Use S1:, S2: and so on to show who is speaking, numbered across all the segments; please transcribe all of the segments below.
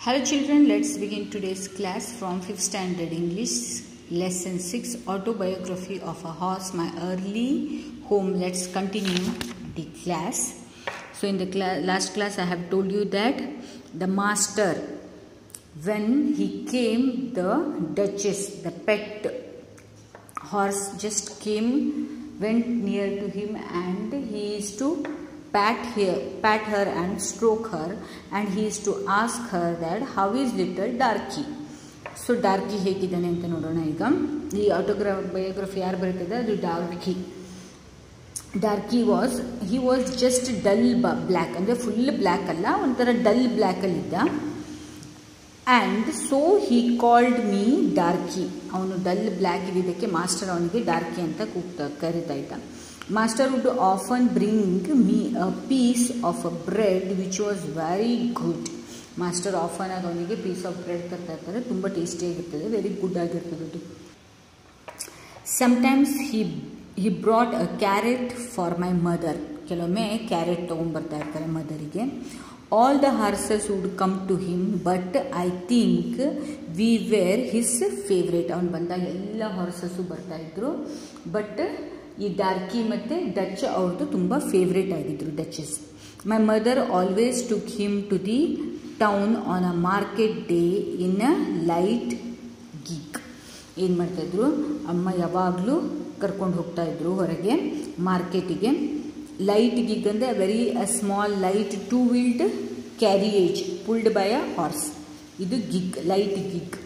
S1: Hello children, let's begin today's class from 5th standard English lesson 6 autobiography of a horse, my early home. Let's continue the class. So in the last class I have told you that the master, when he came, the duchess, the pet horse just went near to him and he is to pat her and stroke her, and he is to ask her that how is little Darky. So Darky ಹೇಗಿದ್ದಾನೆ ಅಂತ ನೋಡೋಣ. ಈಗ ಈ autobiography ಯಾರು ಬರೀತಿದೆ ಅದು Darky was just dull black, ಅಂದರೆ full black ಅಲ್ಲ, ಒಂಥರ ಡಲ್ ಬ್ಲ್ಯಾಕ್ ಅಲ್ಲಿ ಇದ್ದ. and so he called me Darky. ಅವನು ಡಲ್ ಬ್ಲ್ಯಾಕ್ ಇದ್ದಿದ್ದಕ್ಕೆ ಮಾಸ್ಟರ್ ಅವನಿಗೆ ಡಾರ್ಕಿ ಅಂತ ಕರೀತಾ ಇದ್ದ. Master would often bring me a piece of a bread which was very good. Master often ಅವನಿಗೆ ಪೀಸ್ ಆಫ್ ಬ್ರೆಡ್ ತರ್ತಾ ಇರ್ತಾರೆ, ತುಂಬ ಟೇಸ್ಟಿಯಾಗಿರ್ತದೆ, ವೆರಿ ಗುಡ್ ಆಗಿರ್ತದೆ ಅದು. Sometimes he brought a carrot for my mother. ಕೆಲವೊಮ್ಮೆ ಕ್ಯಾರೆಟ್ ತೊಗೊಂಡ್ಬರ್ತಾ ಇರ್ತಾರೆ ಮದರಿಗೆ. All the horses would come to him, but I think we were his favorite. ಅವನು ಬಂದಾಗ ಎಲ್ಲ ಹಾರ್ಸಸ್ಸು ಬರ್ತಾ ಇದ್ರು, ಬಟ್ ಈ ಡಾರ್ಕಿ ಮತ್ತು ಡಚ್ ಅವ್ರದ್ದು ತುಂಬ ಫೇವ್ರೇಟ್ ಆಗಿದ್ರು, Duchess. My mother always took him to the town on a market day in a light gig. ಏನು ಮಾಡ್ತಾಯಿದ್ರು, ಅಮ್ಮ ಯಾವಾಗಲೂ ಕರ್ಕೊಂಡು ಹೋಗ್ತಾಯಿದ್ರು ಹೊರಗೆ ಮಾರ್ಕೆಟಿಗೆ. ಲೈಟ್ ಗಿಗ್ ಅಂದರೆ very small light 2-wheeled carriage pulled by a horse. ಇದು ಗಿಗ್, ಲೈಟ್ ಗಿಗ್.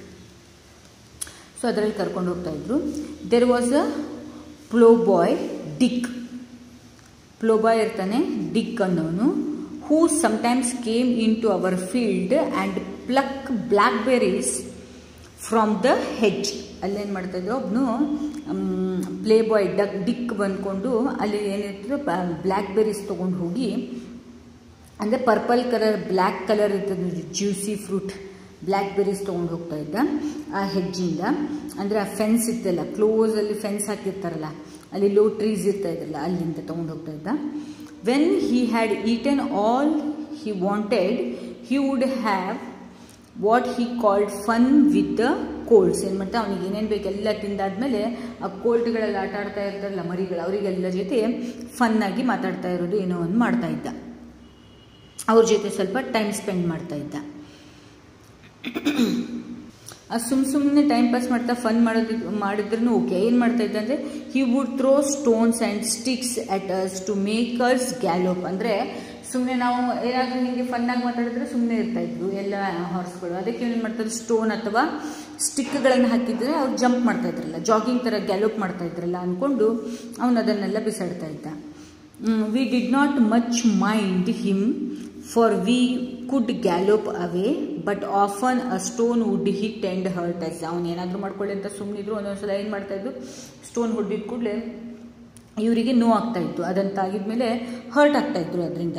S1: ಸೊ ಅದರಲ್ಲಿ ಕರ್ಕೊಂಡು ಹೋಗ್ತಾಯಿದ್ರು. There was a ಪ್ಲೋಬಾಯ್ DK. ಪ್ಲೋಬಾಯ್ ಇರ್ತಾನೆ ಡಿಕ್ ಅನ್ನೋನು. Who sometimes came into our field and pluck blackberries from the hedge. ಅಲ್ಲೇನು ಮಾಡ್ತಾಯಿದ್ರು, ಒಬ್ಬನು playboy DK ಬಂದ್ಕೊಂಡು ಅಲ್ಲಿ ಏನಿರ್ತದೆ ಬ್ಲ್ಯಾಕ್ಬೆರೀಸ್ ತೊಗೊಂಡು ಹೋಗಿ, ಅಂದರೆ ಪರ್ಪಲ್ ಕಲರ್ ಬ್ಲ್ಯಾಕ್ ಕಲರ್ ಇರ್ತದೆ ಜ್ಯೂಸಿ ಫ್ರೂಟ್ ಬ್ಲ್ಯಾಕ್ಬೆರೀಸ್ ತೊಗೊಂಡು ಹೋಗ್ತಾ ಇದ್ದ ಆ ಹೆಜ್ಜಿಂದ. ಅಂದರೆ ಆ ಫೆನ್ಸ್ ಇತ್ತಲ್ಲ, ಕ್ಲೋಸಲ್ಲಿ ಫೆನ್ಸ್ ಹಾಕಿರ್ತಾರಲ್ಲ, ಅಲ್ಲಿ ಲೋ ಟ್ರೀಸ್ ಇರ್ತಾ ಇದ್ರಲ್ಲ, ಅಲ್ಲಿಂದ ತೊಗೊಂಡು ಹೋಗ್ತಾ ಇದ್ದ. When he had eaten all he wanted he would have what he called fun with the colts. ಏನು ಮಾಡ್ತಾ, ಅವನಿಗೆ ಏನೇನು ಬೇಕು ಎಲ್ಲ ತಿಂದಾದ್ಮೇಲೆ ಆ ಕೋಲ್ಟ್ಗಳೆಲ್ಲ ಆಟ ಆಡ್ತಾ ಇರ್ತಾರಲ್ಲ ಮರಿಗಳು, ಅವರಿಗೆಲ್ಲ ಜೊತೆ ಫನ್ನಾಗಿ ಮಾತಾಡ್ತಾ ಇರೋದು ಏನೋ ಒಂದು ಮಾಡ್ತಾ ಇದ್ದ, ಅವ್ರ ಜೊತೆ ಸ್ವಲ್ಪ ಟೈಮ್ ಸ್ಪೆಂಡ್ ಮಾಡ್ತಾ ಇದ್ದ. ಸುಮ್ಮನೆ ಟೈಮ್ ಪಾಸ್ ಮಾಡ್ತಾ ಫನ್ ಮಾಡಿದ್ರೂ ಓಕೆ. ಏನು ಮಾಡ್ತಾ ಇದ್ದ ಅಂದರೆ he would throw stones and sticks at us to make us gallop. ಅಂದರೆ ಸುಮ್ಮನೆ ನಾವು ಏನಾದರೂ ಹೀಗೆ ಫನ್ನಾಗಿ ಮಾತಾಡಿದ್ರೆ ಸುಮ್ಮನೆ ಇರ್ತಾಯಿದ್ರು ಎಲ್ಲ ಹಾರ್ಸ್ಗಳು. ಅದಕ್ಕೆ ಏನು ಮಾಡ್ತಾರೆ, ಸ್ಟೋನ್ ಅಥವಾ ಸ್ಟಿಕ್ಗಳನ್ನು ಹಾಕಿದ್ರೆ ಅವ್ರು ಜಂಪ್ ಮಾಡ್ತಾಯಿದ್ರಲ್ಲ, ಜಾಗಿಂಗ್ ಥರ ಗ್ಯಾಲೋಪ್ ಮಾಡ್ತಾಯಿದ್ರಲ್ಲ ಅಂದ್ಕೊಂಡು ಅವನು ಅದನ್ನೆಲ್ಲ ಬಿಸಾಡ್ತಾ ಇದ್ದ. We did not much mind him for we could gallop away, but often a stone would hit and hurt us. ಅವನು ಏನಾದರೂ ಮಾಡ್ಕೊಳ್ಳಿ ಅಂತ ಸುಮ್ಮನಿದ್ರು, ಒಂದೊಂದ್ಸಲ ಏನು ಮಾಡ್ತಾಯಿದ್ರು, ಸ್ಟೋನ್ ಹೊಡೆದಿದ್ದ ಕೂಡಲೇ ಇವರಿಗೆ ನೋವು ಆಗ್ತಾಯಿತ್ತು, ಅದಂತಾಗಿದ್ಮೇಲೆ ಹರ್ಟ್ ಆಗ್ತಾಯಿದ್ರು ಅದರಿಂದ.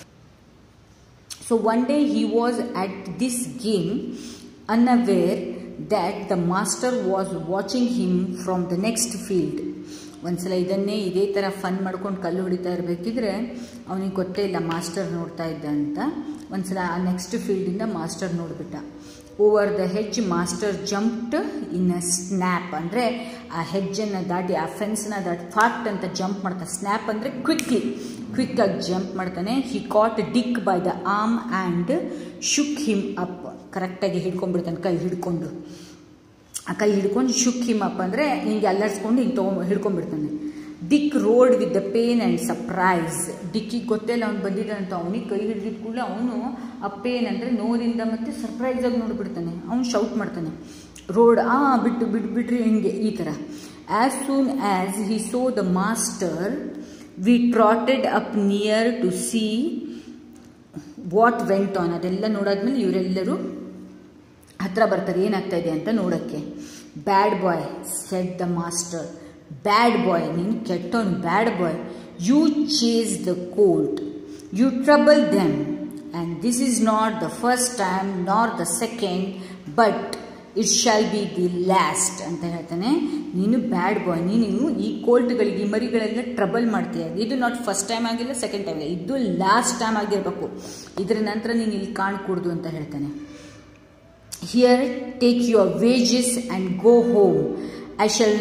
S1: So one day he was at this game unaware that the master was watching him from the next field. ಒಂದ್ಸಲ ಇದೇ ಥರ ಫನ್ ಮಾಡ್ಕೊಂಡು ಕಲ್ಲು ಹೊಡಿತಾ ಇರಬೇಕಿದ್ರೆ ಅವನಿಗೆ ಗೊತ್ತೇ ಇಲ್ಲ ಮಾಸ್ಟರ್ ನೋಡ್ತಾ ಇದ್ದ ಅಂತ. ಒಂದ್ಸಲ ಆ ನೆಕ್ಸ್ಟ್ ಫೀಲ್ಡಿಂದ ಮಾಸ್ಟರ್ ನೋಡಿಬಿಟ್ಟ. Over the hedge master jumped in a snap. ಅಂದರೆ ಆ ಹೆಡ್ಜನ್ನು ದಾಟಿ, ಆ ಫೆನ್ಸ್ನ ದಾಟಿ ಫಾಸ್ಟ್ ಅಂತ ಜಂಪ್ ಮಾಡ್ತಾನೆ. ಸ್ನ್ಯಾಪ್ ಅಂದರೆ ಕ್ವಿಕ್ಕಾಗಿ ಜಂಪ್ ಮಾಡ್ತಾನೆ. He caught Dick by the arm and shook him up. ಕರೆಕ್ಟಾಗಿ ಹಿಡ್ಕೊಂಡ್ಬಿಡ್ತಾನೆ, ಕೈ ಹಿಡ್ಕೊಂಡು ಶುಕ್ ಹಿಮ್ ಅಪ್ ಅಂದರೆ ಹಿಂಗೆ ಅಲ್ಲಾಡ್ಸ್ಕೊಂಡು ಹಿಂಗೆ ಹಿಡ್ಕೊಂಡ್ಬಿಡ್ತಾನೆ. Dick roared with the pain and surprise. ಡಿಕ್ಕಿಗೆ ಗೊತ್ತಿಲ್ಲ ಅವ್ನು ಬಂದಿದ್ದಾನಂತ, ಅವನಿಗೆ ಕೈ ಹಿಡಿದಿದ್ದ ಕೂಡಲೇ ಅವನು ಆ ಪೇನ್ ಅಂದರೆ ನೋದಿಂದ ಮತ್ತು ಸರ್ಪ್ರೈಸಾಗಿ ನೋಡಿಬಿಡ್ತಾನೆ. ಅವನು ಶೌಟ್ ಮಾಡ್ತಾನೆ, ರೋಡ್ ಬಿಟ್ಬಿಟ್ರಿ ಹಿಂಗೆ ಈ ಥರ. As soon as he saw the master we trotted up near to see what went on. ಅದೆಲ್ಲ ನೋಡಾದ್ಮೇಲೆ ಇವರೆಲ್ಲರೂ ಹತ್ರ ಬರ್ತಾರೆ ಏನಾಗ್ತಾ ಇದೆ ಅಂತ ನೋಡೋಕ್ಕೆ. Bad boy said the master. Bad boy, ನೀನು ಕೆಟ್ಟವನು, bad boy. You chase the colt, you trouble them, and this is not the first time nor the second, but it shall be the last ಅಂತ ಹೇಳ್ತಾನೆ. ನೀನು ಬ್ಯಾಡ್ boy, ನೀನು ಈ ಕೋಲ್ಟ್ಗಳಿಗೆ, ಈ ಮರಿಗಳೆಲ್ಲ trouble ಮಾಡ್ತೀಯ. ಇದು ನಾಟ್ ಫಸ್ಟ್ ಟೈಮ್ ಆಗಿಲ್ಲ, ಸೆಕೆಂಡ್ ಟೈಮ್ ಇಲ್ಲ, ಇದು ಲಾಸ್ಟ್ ಟೈಮ್ ಆಗಿರಬೇಕು. ಇದರ ನಂತರ ನೀನು ಇಲ್ಲಿ ಕಾಣ್ಕೂಡ್ದು ಅಂತ ಹೇಳ್ತಾನೆ. Here, take your wages and go home. I shall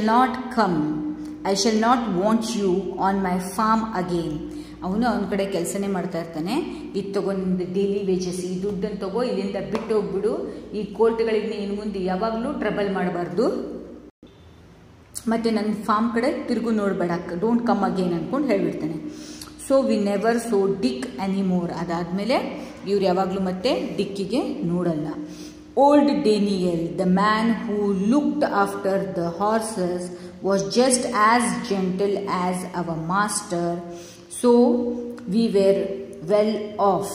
S1: not want you on my farm again. ಅವನು ಅವನ ಕಡೆ ಕೆಲಸನೇ ಮಾಡ್ತಾ ಇರ್ತಾನೆ. ಇದು ತಗೋ ನಿಂದು ಡೈಲಿ ವೇಜಸ್, ಈ ದುಡ್ಡನ್ನು ತಗೋ, ಇಲ್ಲಿಂದ ಬಿಟ್ಟು ಹೋಗ್ಬಿಡು. ಈ ಕೋರ್ಟ್ಗಳಿಗೆ ಇನ್ನು ಮುಂದೆ ಯಾವಾಗಲೂ ಟ್ರಬಲ್ ಮಾಡಬಾರ್ದು, ಮತ್ತು ನನ್ನ ಫಾರ್ಮ್ ಕಡೆ ತಿರುಗು ನೋಡಬೇಡ, ಡೋಂಟ್ ಕಮ್ ಅಗೇನ್ ಅಂದ್ಕೊಂಡು ಹೇಳಿಬಿಡ್ತಾನೆ. So we never saw Dick anymore. ಅದಾದಮೇಲೆ ಇವ್ರು ಯಾವಾಗಲೂ ಮತ್ತೆ ಡಿಕ್ಕಿಗೆ ನೋಡಲ್ಲ. Old Daniel, the man who looked after the horses, was just as gentle as our master, so we were well off.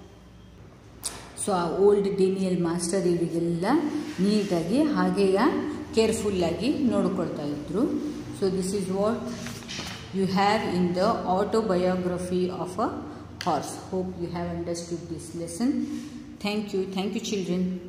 S1: So ಆ old Daniel master ಇವರಿಗೆಲ್ಲ ನೀಟಾಗಿ ಹಾಗೆಯೇ ಕೇರ್ಫುಲ್ಲಾಗಿ ನೋಡಿಕೊಳ್ತಾ ಇದ್ರು. So this is what you have in the autobiography of a horse. Hope you have understood this lesson. Thank you children.